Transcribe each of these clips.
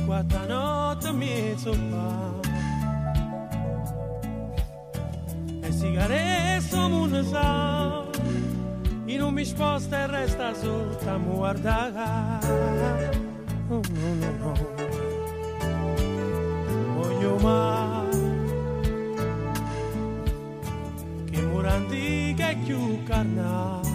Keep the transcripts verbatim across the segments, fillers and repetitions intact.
quanta notte mi zoppa e sigaretto non sa e non mi sposta e resta sotto a guardare. Oh, no, no, no. Voglio mai che morandi che più carnale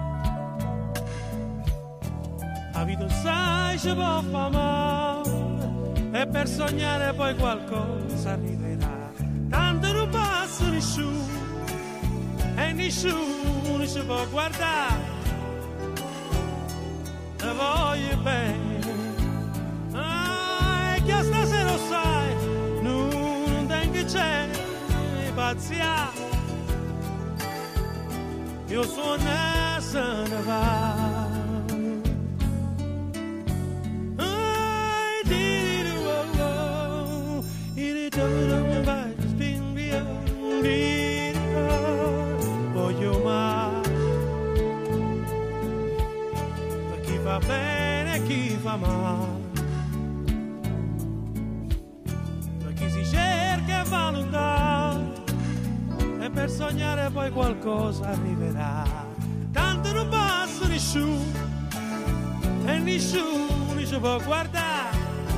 la vita sai ci può fare male e per sognare poi qualcosa arriverà. Tanto non passa nessuno e nessuno ci può guardare. Te voglio bene, ah, e che stasera lo sai, non, non tengo c'è pazzia. Io sono e se ne va. Voglio mai per chi fa bene e chi fa male, per chi si cerca e va lontano e per sognare poi qualcosa arriverà. Tanto non passa nessuno e nessuno ci può guardare.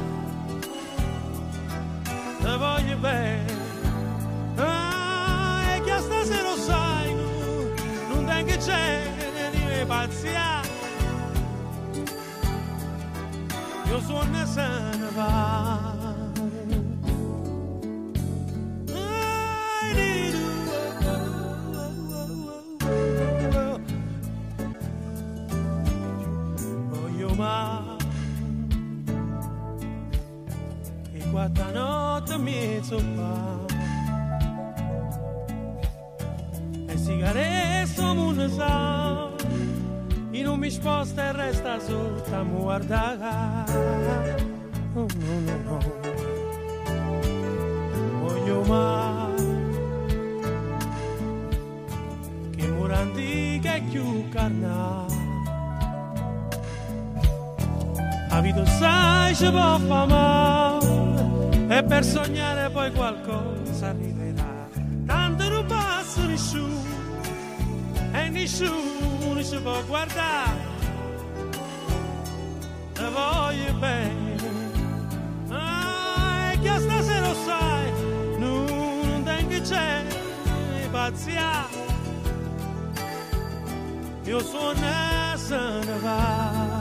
Te voglio bene, ah, e che stasera lo sai, non, non tengo che c'è di pazzia. Io sono e se ne va. Voglio mai e quanta notte mi zoppa e sigaretto non sa e non mi sposta e resta sotto a guardare. Oh, no, no, no. Voglio mai che morandi che più carnale la vita sai ci può fare male e per sognare poi qualcosa arriverà. Tanto non passa nessuno e nessuno ci può guardare. Te voglio bene, ah, e che stasera lo sai, non, non tengo che c'è pazzia. Io sono e se ne va.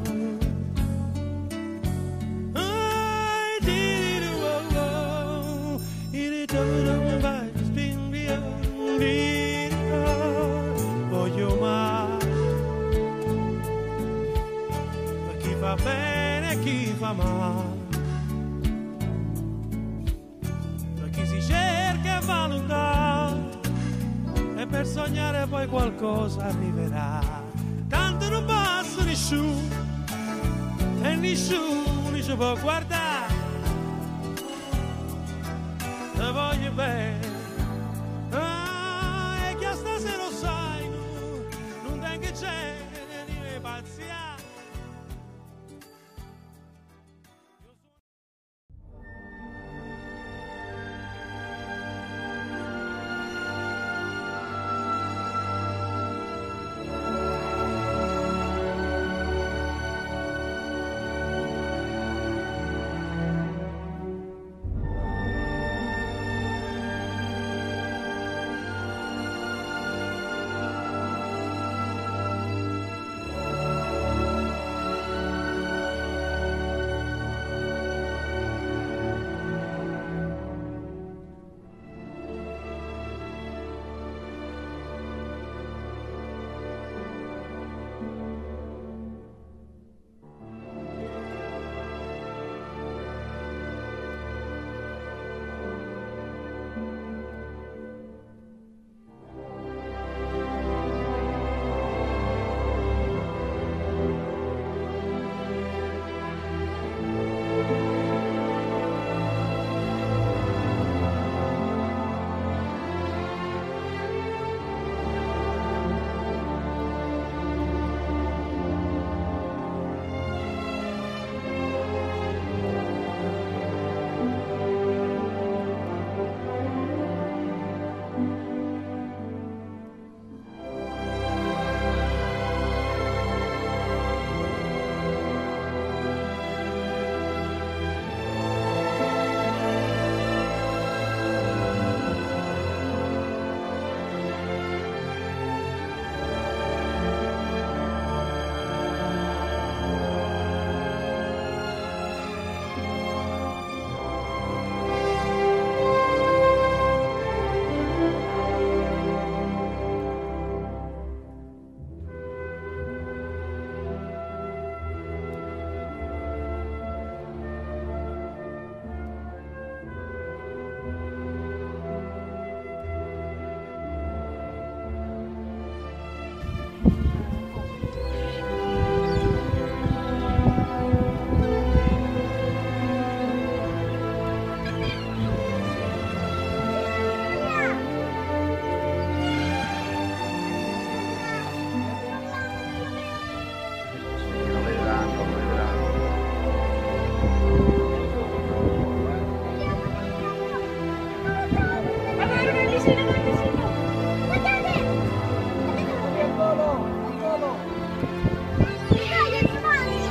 Voglio mai per chi fa bene e chi fa male, per chi si cerca e va lontano e per sognare poi qualcosa arriverà. Tanto non passa nessuno e nessuno ci può guardare. Te voglio bene, ah, e che stasera lo sai, non, non tengo che c'è di pazzia. vicino, vai vicino! Guardate! Guardate! Al volo! Al volo! Dai, è male!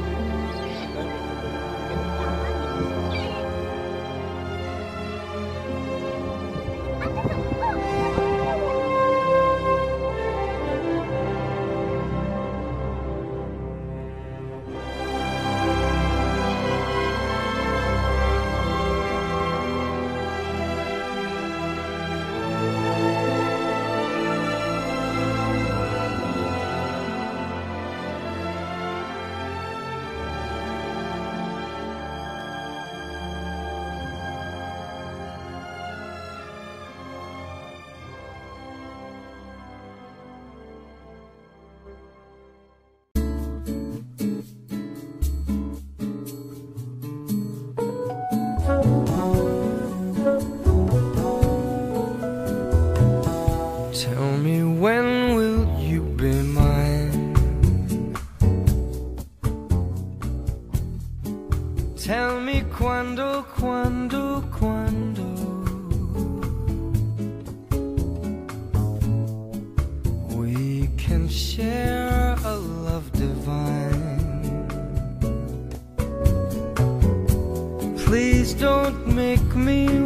Tell me, when will you be mine? Tell me quando, quando, quando we can share a love divine. Please don't make me